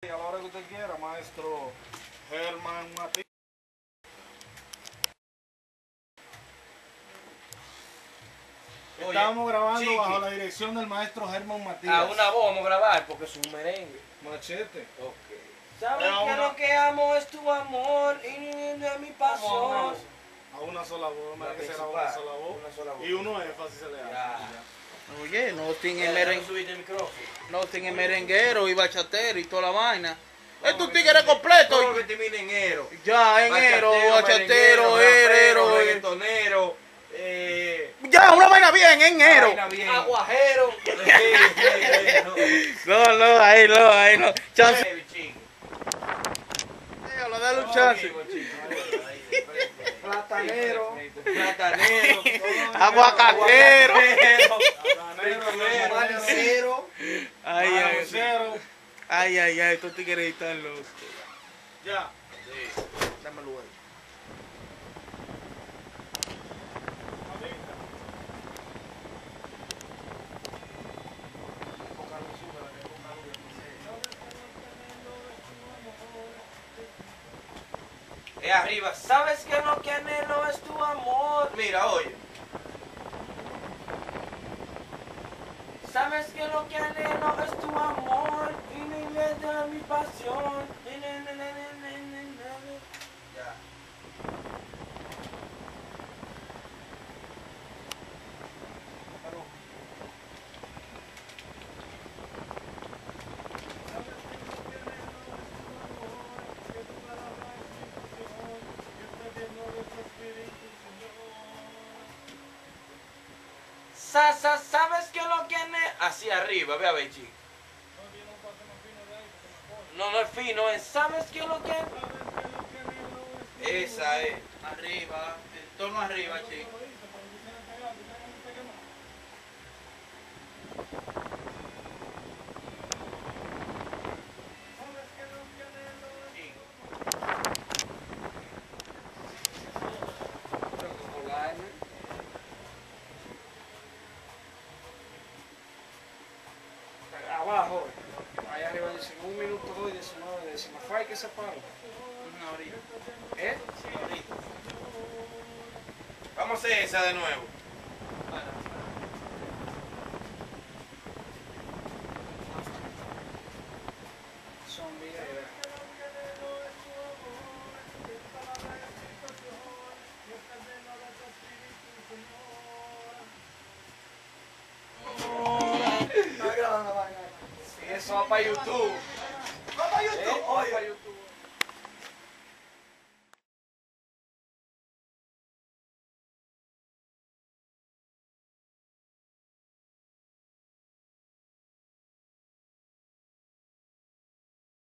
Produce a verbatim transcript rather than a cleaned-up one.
A la hora que usted quiera, maestro Germán Matías. Estamos grabando Chiqui, bajo la dirección del maestro Germán Matías. a una voz vamos a grabar porque es un merengue. Machete. Ok. Sabes Pero que una- lo que amo es tu amor y de mi pasión. A una sola voz, La me que será principal, una sola voz. una sola voz. Y uno énfasis se le hace. Ya. Oye, no tiene Ya, merengue, déjame subirte el micrófono. no tiene merenguero y bachatero y toda la vaina. Es tu tigre completo. Todo lo que termine en ero. Ya, enero, bachatero, herero. eh. reggaetonero, eh, Ya, una vaina bien, enero. vaina bien. Aguajero. Sí, sí, sí, no. No, no, ahí no, ahí no. Chance. Baby, chico. Déjalo, dale un chance. Todo vivo, chico. Ahí, de frente. Platanero. Platanero. Aguacatero. Platanero. Manicero. Ay, ay, Balancero. ay, ay, ay, estos tigres están locos. Ya. Dámelo ahí. Eh, arriba, sabes que lo que anhelo es tu amor. Mira, oye. Sabes que lo que anhelo es tu amor y mi vida, mi pasión. Ya. Sa, sa, sabes que lo que anhelo. Así arriba, ve a ver, chico. No, no es fino, es sabes que lo que. Esa es. Arriba, el tono arriba, chico. Abajo. Allá arriba dice un minuto dos y diecinueve décimas. Fue que se paró. Una orilla. ¿Eh? Vamos a hacer esa de nuevo. Son videos. Sí, eso va para YouTube.